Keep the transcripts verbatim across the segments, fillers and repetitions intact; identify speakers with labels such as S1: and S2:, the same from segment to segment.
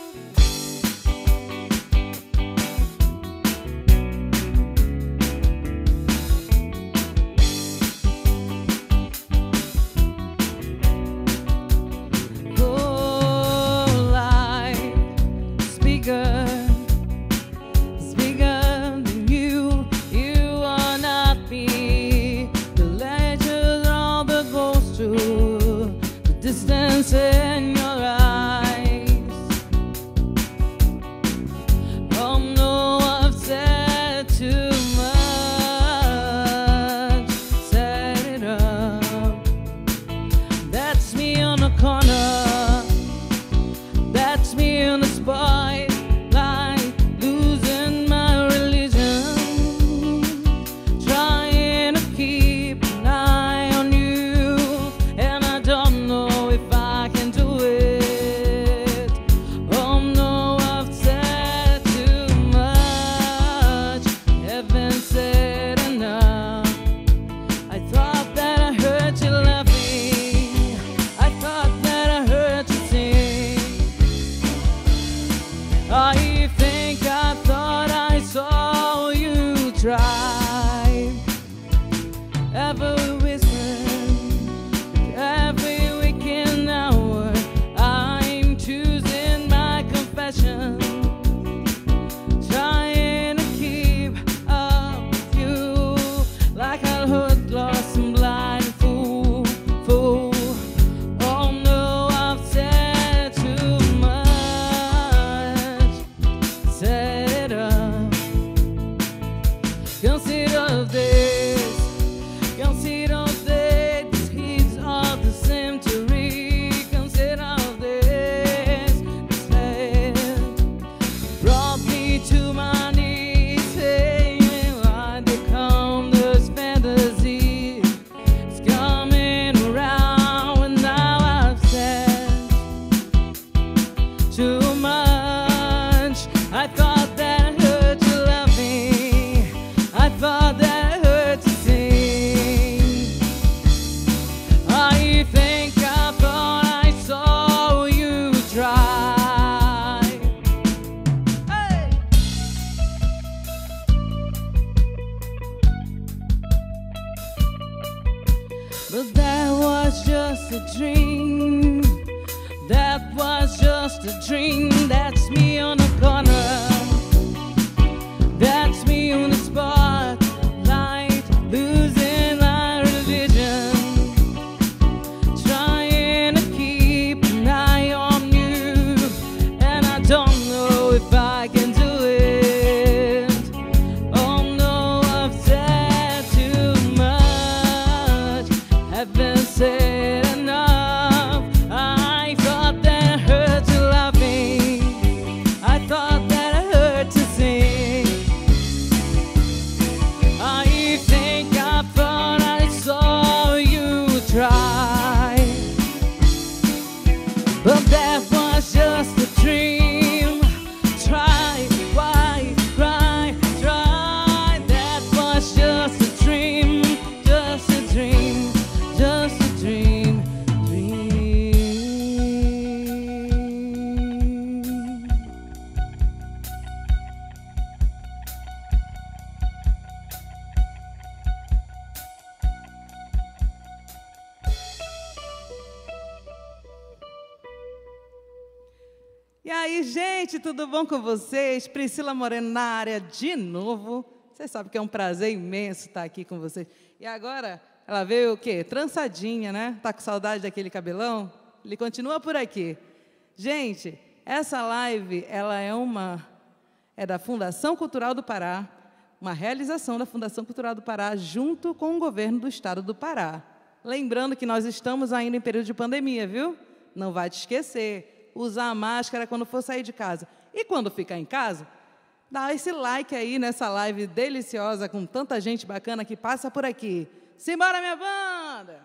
S1: In your eyes, oh no, I've said too much, set it up. That's me on the corner, that's me in the spotlight, losing my religion, trying to keep an eye on you, and I don't know if I can do it. Oh no, I've said too much, haven't said enough. I thought that I heard you laughing, I thought that I heard you sing. I think I thought I saw you try, ever whispering, every weekend hour, I'm choosing my confession, trying to keep up with you, like a hood lost and blind fool, fool. Oh no, I've said too much, set it up. Consider this, consider this, he's of the century. Consider this, this land brought me to my knees, saying why they come this fantasy. It's coming around, and now I've said too much. I thought that I heard you laughing, I thought that I heard you sing. I think I thought I saw you try. Hey! But that was just a dream, that was just a dream. That's me on the corner, that's me on the spotlight, losing my religion, trying to keep an eye on you, and I don't know if I can do it. Oh no, I've said too much, haven't said enough. I thought that I heard you laughing, I thought that I heard you sing. I think I thought I saw you try, but that was just a dream. Try, why, cry, try. That was just a dream, just a dream, just a dream, dream. E aí, gente, tudo bom com vocês? Priscila Moreno na área de novo. Vocês sabem que é um prazer imenso estar aqui com vocês. E agora, ela veio o quê? Trançadinha, né? Tá com saudade daquele cabelão? Ele continua por aqui. Gente, essa live, ela é uma... é da Fundação Cultural do Pará, uma realização da Fundação Cultural do Pará junto com o governo do estado do Pará. Lembrando que nós estamos ainda em período de pandemia, viu? Não vai te esquecer. Usar a máscara quando for sair de casa. E quando ficar em casa, dá esse like aí nessa live deliciosa com tanta gente bacana que passa por aqui. Simbora, minha banda!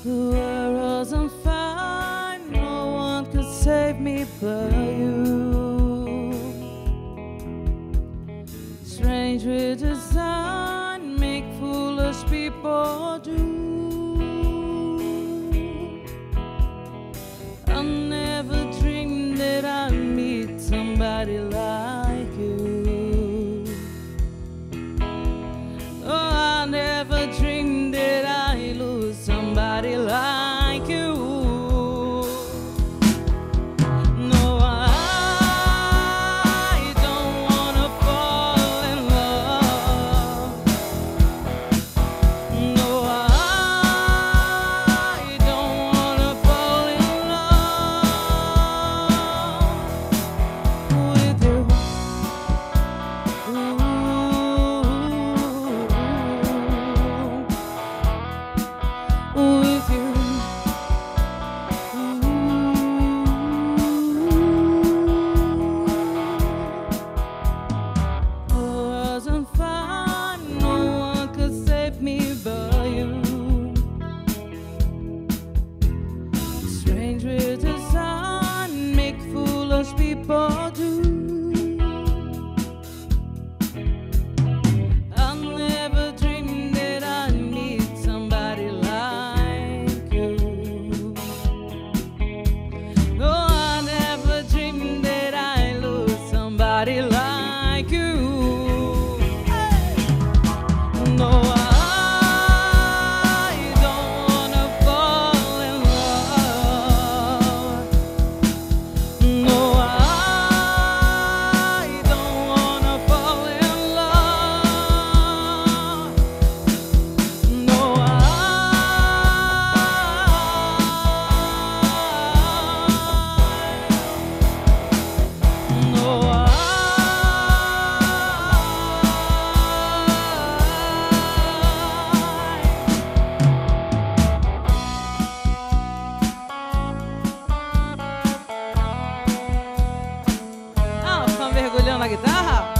S1: The world's on fire, no one could save me but you. Strange with design, make foolish people do. I never dreamed that I'd meet somebody like you. Oh, I never dreamed that I'd lose somebody like you. No, I don't wanna fall in love. No, I don't wanna fall in love with you. Ooh. With you. Ooh. Wasn't fine, no one could save me but you. Strange with design, make foolish people do. I never dreamed that I'd meet somebody like you. No, I never dreamed that I'd lose somebody like you. Hey! No, I don't wanna fall in love. No, I don't wanna fall in love. No, I, no, I, Ah, estão mergulhando a guitarra?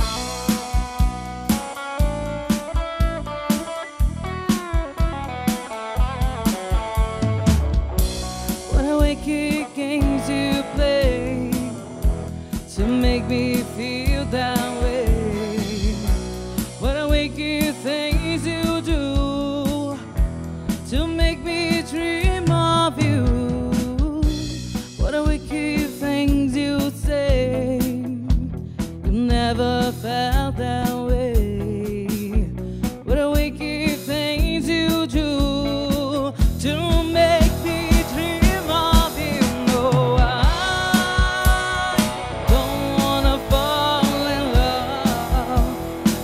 S1: What a wicked games you play to make me feel that way. What a wicked things you do to make me dream of you. What a wicked things you say. You never felt that way. What a wicked things you do to make me dream of you. No, I don't wanna fall in love.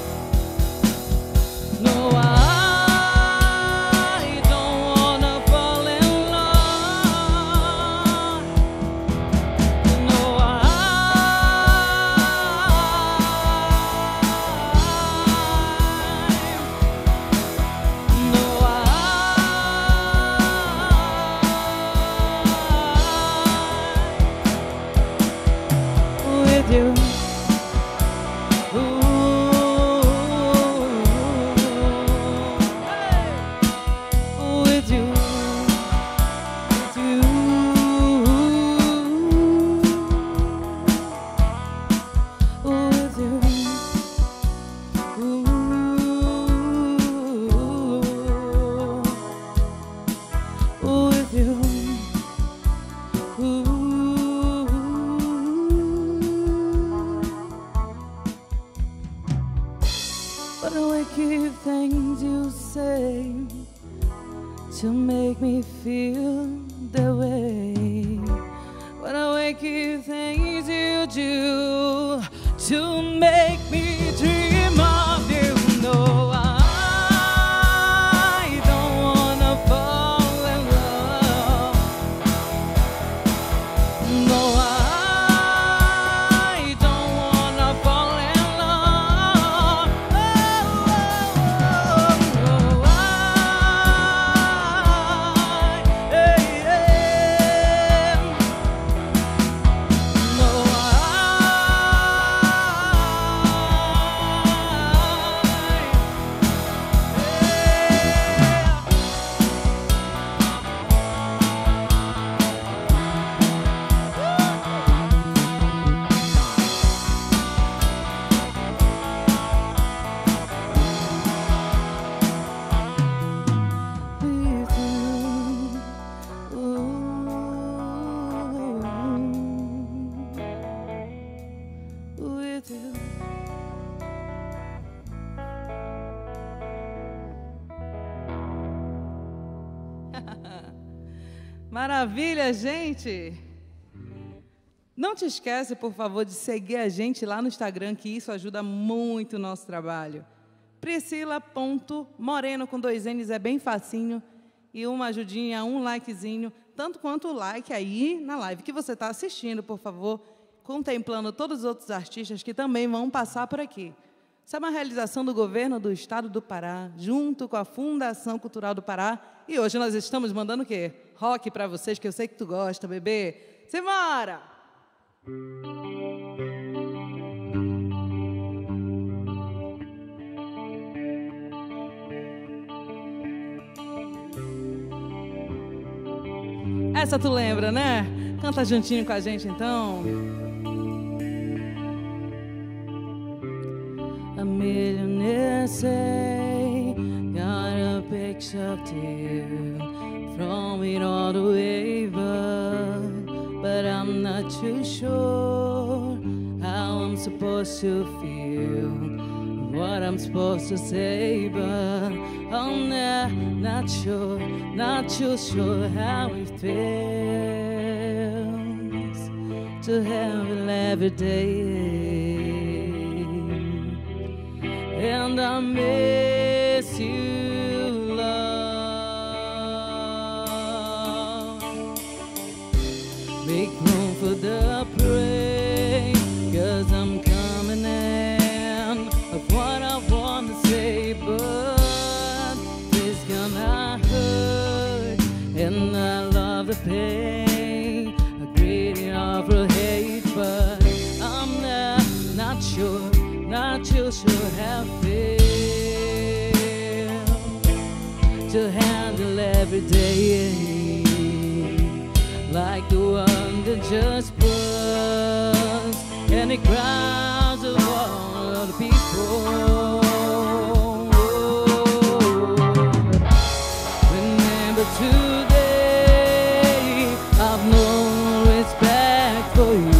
S1: No, I don't wanna fall in love. No, I, no, I, with you. Ooh. Hey. With you. With you. With you. Ooh. With you. Ooh. What a wicked things you say to make me feel that way. What a wicked things you do to make me dream of you. No, I don't wanna fall in love. No, I don't wanna fall in love. Oh, oh, oh, I, hey, hey. No, I Maravilha, gente! Não te esquece, por favor, de seguir a gente lá no Instagram, que isso ajuda muito o nosso trabalho. Priscila.moreno, com dois N's, é bem facinho. E uma ajudinha, um likezinho, tanto quanto o like aí na live que você está assistindo, por favor, contemplando todos os outros artistas que também vão passar por aqui. Isso é uma realização do governo do Estado do Pará, junto com a Fundação Cultural do Pará. E hoje nós estamos mandando o quê? Rock para vocês, que eu sei que tu gosta, bebê. Simbora! Essa tu lembra, né? Canta juntinho com a gente, então. A millionaire say, got a picture of you from it all the way, but, but I'm not too sure how I'm supposed to feel, what I'm supposed to say, but I'm not, not sure, not too sure how it feels to have it every day. And I miss you, love. Make room for the parade, 'cause I'm coming in of what I want to say, but it's gonna hurt, and I love the pain, a greedy offer hate, but I'm not, not sure, not too sure how it feels to handle every day like the one that just burst, and it crowds of all of the people. Remember today, I've no respect for you.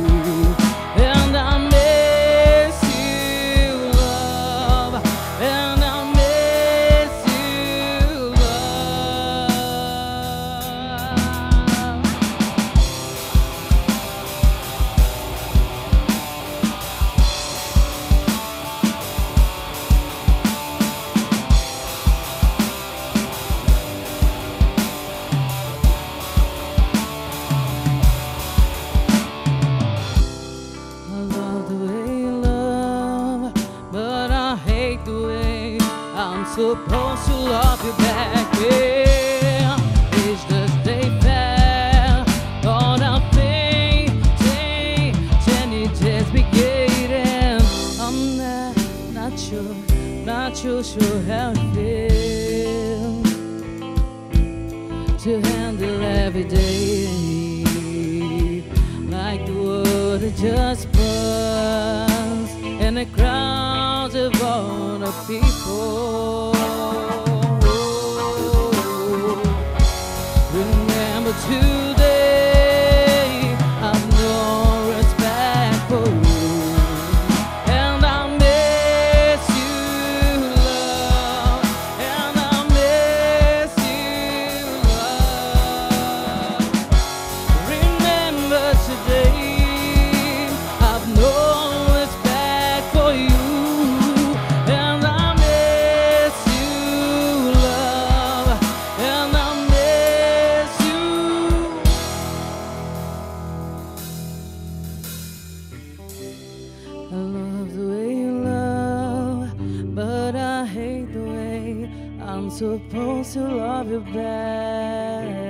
S1: Supposed to love you back, yeah. It's just they fell on a thing, thing, and it just began. I'm not, not sure, not too sure how it feels to handle every day like the water just burns, and the crowds of all the people. Remember today, I've no respect for you, and I miss you, love, and I miss you, love. Remember today, I've no respect for you, and I miss you, love, and I miss you. I love the way you love, but I hate the way I'm supposed to love you back.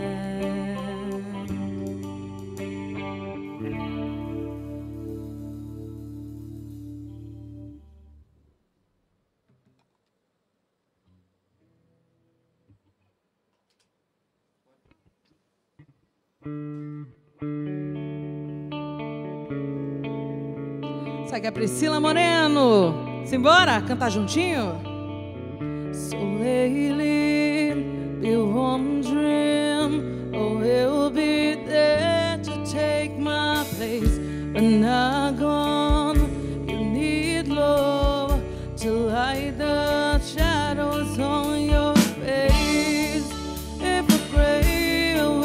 S1: Isso aqui é a Priscila Moreno. Simbora, cantar juntinho? So lately, be one dream, oh, he'll be there to take my place, but now gone. You need love to light the shadows on your face. If I pray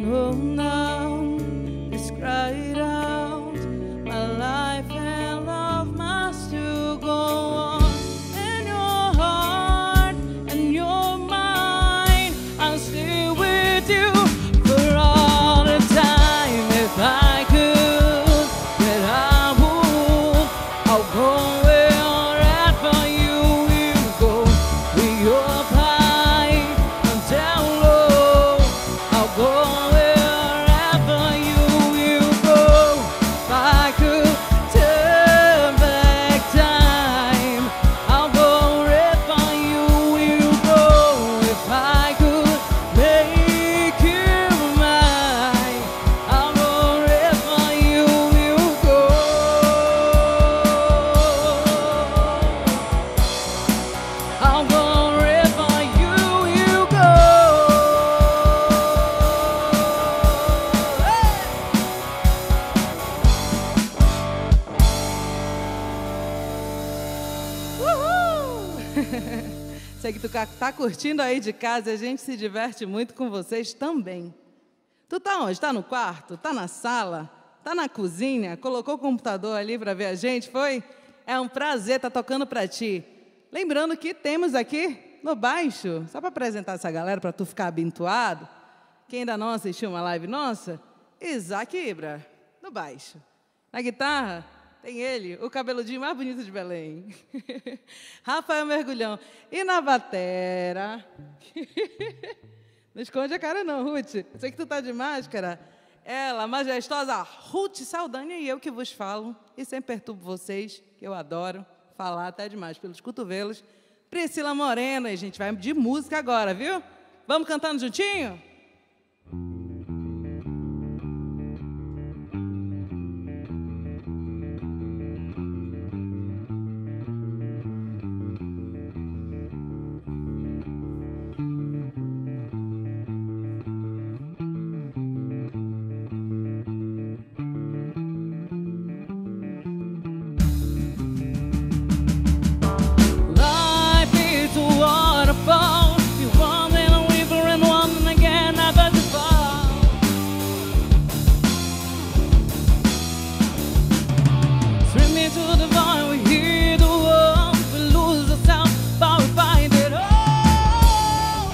S1: know now, it's cried out, my life and love must still go on. In your heart and your mind, I'll stay with you for all the time. If I could, then I would. I'll go wherever you will go. With your pie and down low, I'll go wherever you will go. If I could turn back time, I'll go wherever you will go. If I could make you mine, I'll go wherever you will go. I'll go wherever you will go. Uhul! Sei que tu ca- tá curtindo aí de casa e a gente se diverte muito com vocês também. Tu tá onde? Tá no quarto? Tá na sala? Tá na cozinha? Colocou o computador ali para ver a gente, foi? É um prazer estar tocando para ti. Lembrando que temos aqui no baixo, só para apresentar essa galera, para tu ficar habituado, quem ainda não assistiu uma live nossa, Isaac Ibra, no baixo. Na guitarra, tem ele, o cabeludinho mais bonito de Belém, Rafael Mergulhão. E na batera, não esconde a cara não, Ruth, eu sei que tu tá de máscara, ela, majestosa Ruth Saldanha, e eu que vos falo, e sempre perturbo vocês, que eu adoro falar até demais pelos cotovelos, Priscila Moreno. E a gente vai de música agora, viu? Vamos cantando juntinho? Life is a waterfall, you want in a river and one again, never to fall. Swim into the void, we hear the world, we lose ourselves, but we find it all.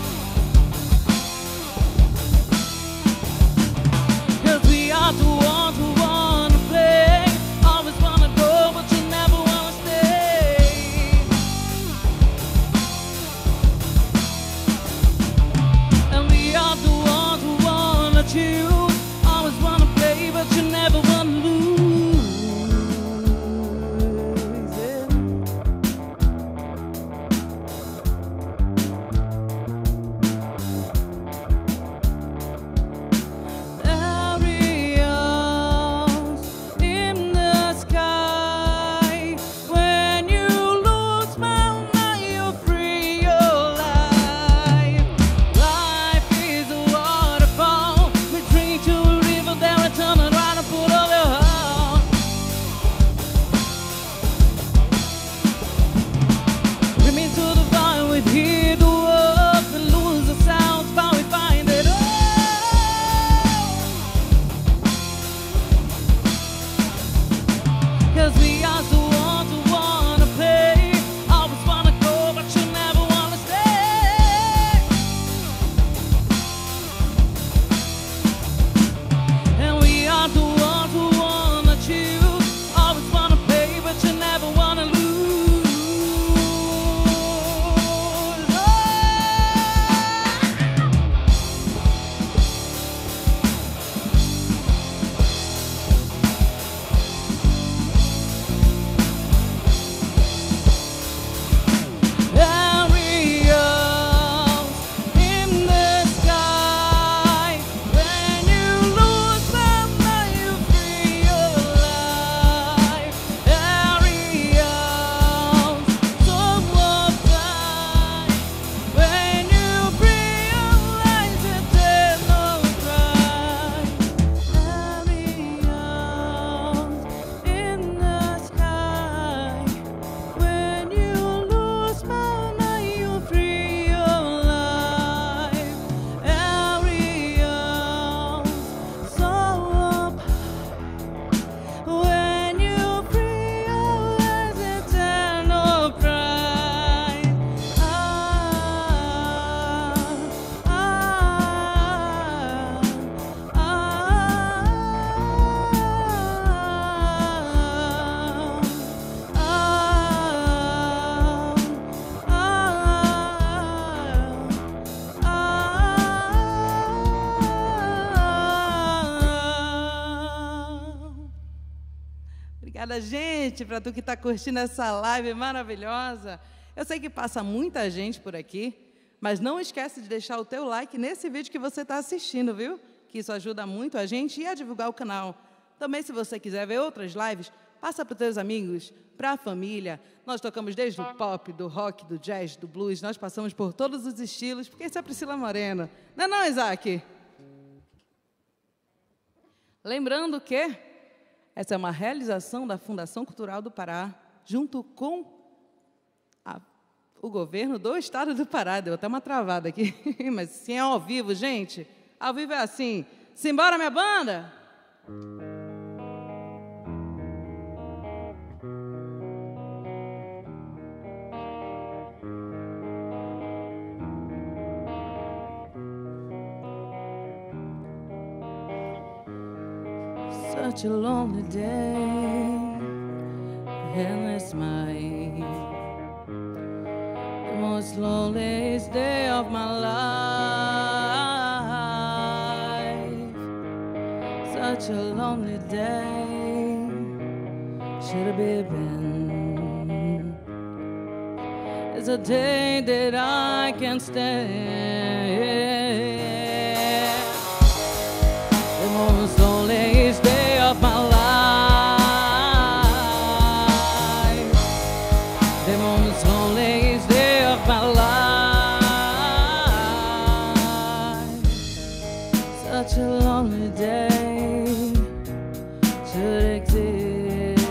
S1: 'Cause we are the ones who wanna play, always wanna go, but you never wanna stay. And we are the ones who wanna choose, always wanna play, but you never wanna lose. Yeah. Areas in the sky, when you lose my mind, you free your life. Life is a waterfall, we dream Obrigada, gente, para tu que está curtindo essa live maravilhosa. Eu sei que passa muita gente por aqui, mas não esquece de deixar o teu like nesse vídeo que você está assistindo, viu? Que isso ajuda muito a gente e a divulgar o canal. Também, se você quiser ver outras lives, passa para os teus amigos, para a família. Nós tocamos desde o pop, do rock, do jazz, do blues. Nós passamos por todos os estilos, porque isso é Priscila Moreno. Não é não, Isaac? Lembrando que essa é uma realização da Fundação Cultural do Pará, junto com a, o governo do Estado do Pará. Deu até uma travada aqui, mas sim, é ao vivo, gente. Ao vivo é assim. Simbora, minha banda! Such a lonely day, endless night, the most loneliest day of my life. Such a lonely day, should have been. It's a day that I can't stand. The most loneliest day of my life, the most loneliest day of my life. Such a lonely day should exist.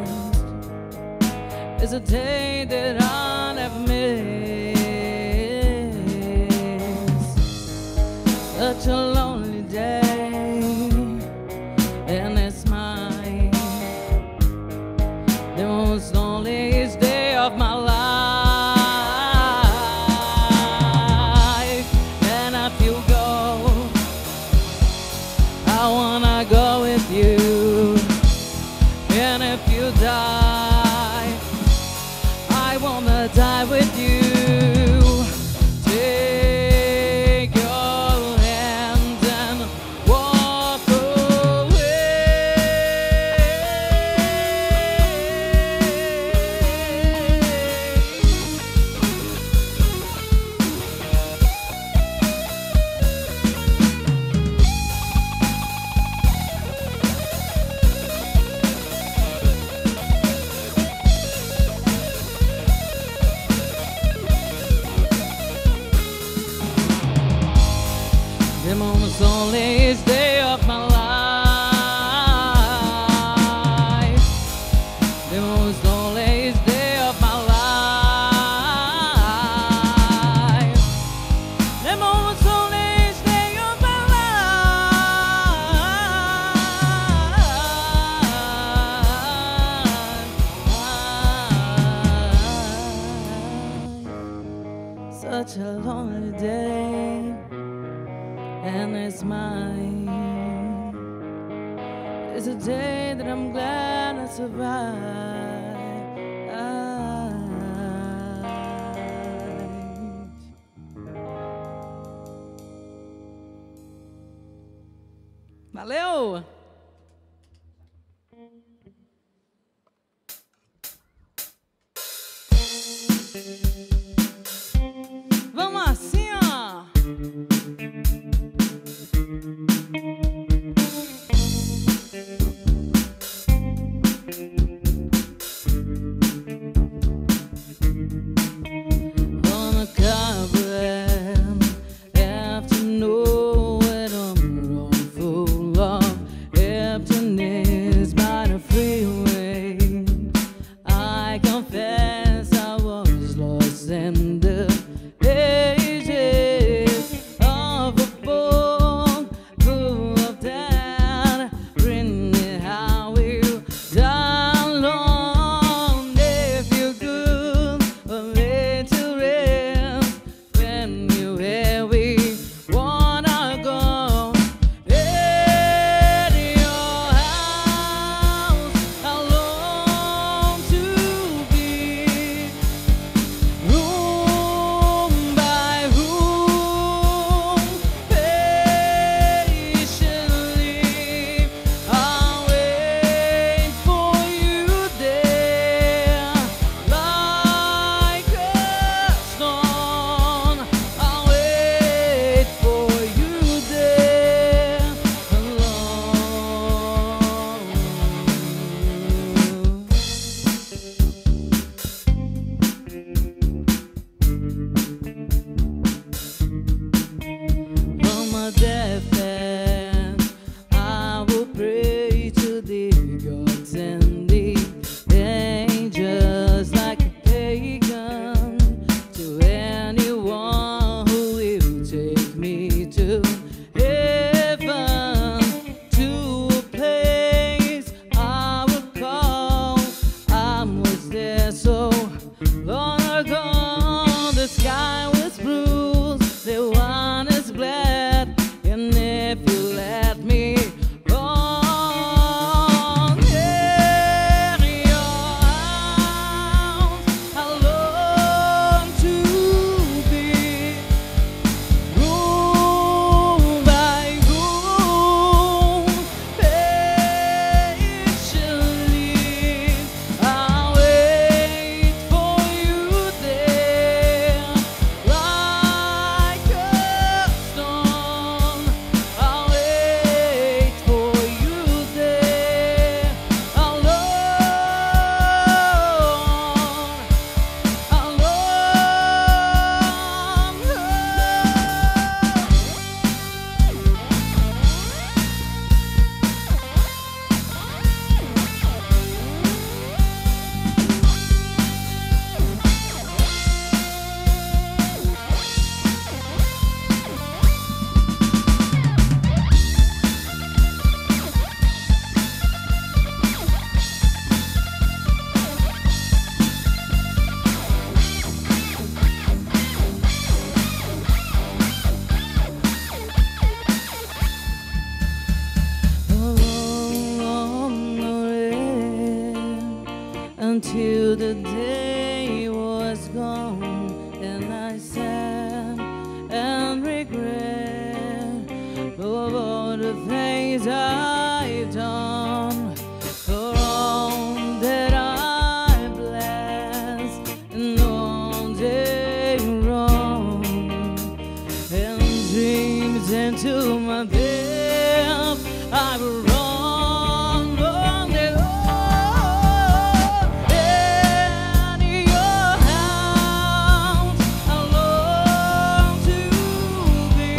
S1: It's a day that I'll never miss. Such a lonely day. The most loneliest day of my life. And if you go, I wanna go with you. And if you die, I wanna die with you. Take your hand and walk the most loneliest day of my life. The most loneliest day of my life. The most loneliest day of my life. Such a lonely day, and it's mine. It's a day that I'm glad I survived. Valeu! Vamos assim, ó! On a cobweb afternoon, when I'm room full of emptiness by the freeway, I confess I was lost. till the day was gone, and I sat and regret all the things I've done, for all that I blessed and all day wrong, and dreams into my bed I've run on the road, and in your house I long to be,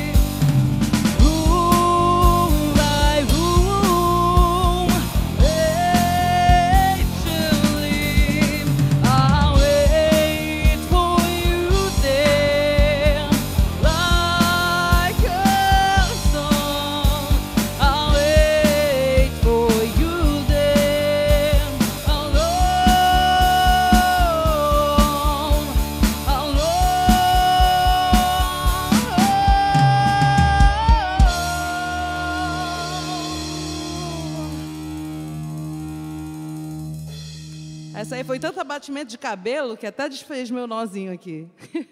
S1: room by room, patiently I'll wait for you there, like a song. I'll wait for you there, alone, alone. Essa aí foi tanto abatimento de cabelo que até desfez meu nozinho aqui.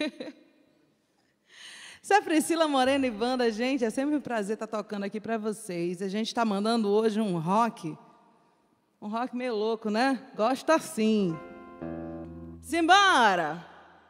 S1: Isso é Priscila Moreno e banda, gente. É sempre um prazer estar tocando aqui para vocês. A gente está mandando hoje um rock, um rock meio louco, né? Gosto assim. Simbora!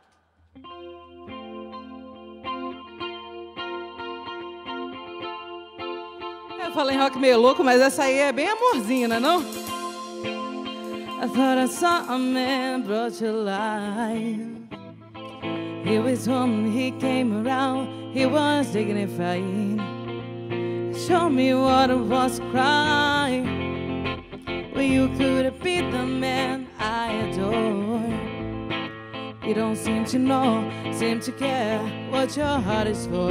S1: Eu falei rock meio louco, mas essa aí é bem amorzinho, não é não? I thought I saw a man brought to life. He was home, he came around, he was dignified. Show me what it was crying. Well, you could have been the man I adore. You don't seem to know, seem to care what your heart is for.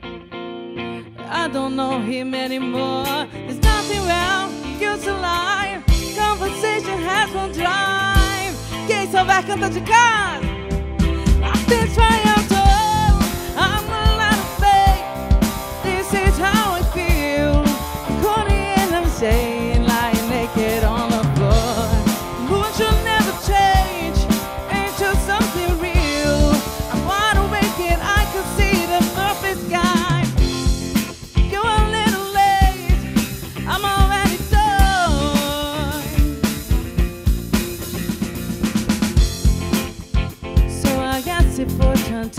S1: I don't know him anymore. There's nothing wrong, used to lie. Conversation has no drive. Quem souber canta de casa. I've been trying to, I'm a lot of faith. This is how I feel. Calling and I'm saying, lying naked on the floor. Mood should never change into something real. I'm wide awake and I can see the perfect sky. You're a little late, I'm already done. So I guess it's important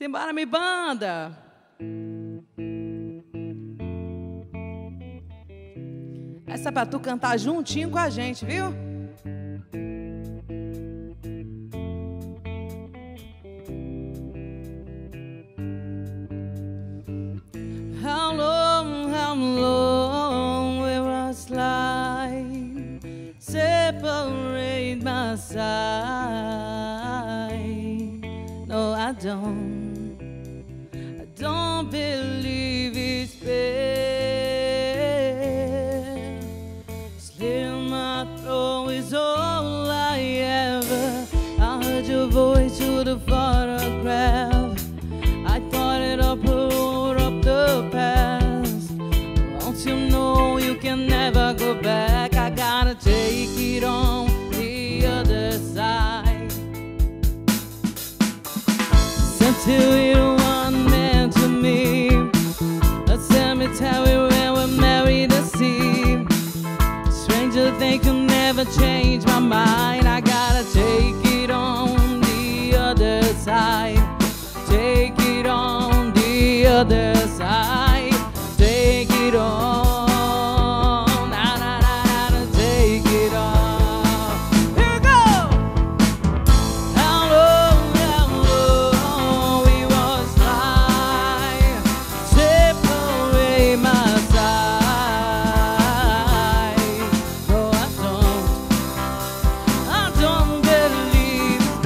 S1: Simbora, me banda! Essa é pra tu cantar juntinho com a gente, viu? How long, how long will our slide separate my side? No, I don't, I don't believe it's fair. Slit my throat is all I ever. I heard your voice through the photograph. I thought it up, wrote up the past. Won't you know you can never go back? I gotta take it on the other side. Until you weren't meant to me, a cemetery where we're married to see. Stranger thing could never change my mind. I gotta take it on the other side. Take it on the other side. Take it on. Na, na, na, na, na, take it on. Here we go. How long, how long we was flying, separate my side. No, I don't, I don't believe it's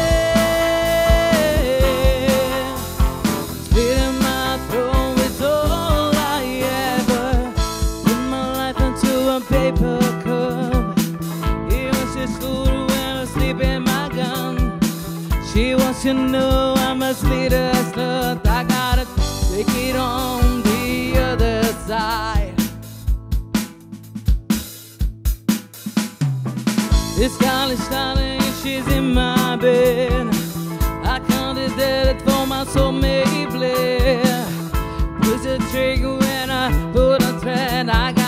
S1: fair. Spitting my throat is all I ever. Put my life into a paper cup. It was just food when I sleep in my gun. She wants to know I must lead her slut. I gotta take it on the other side. This college darling, she's in my bed. I counted dead for my soulmate bled. Push the trigger when I pull the thread. I got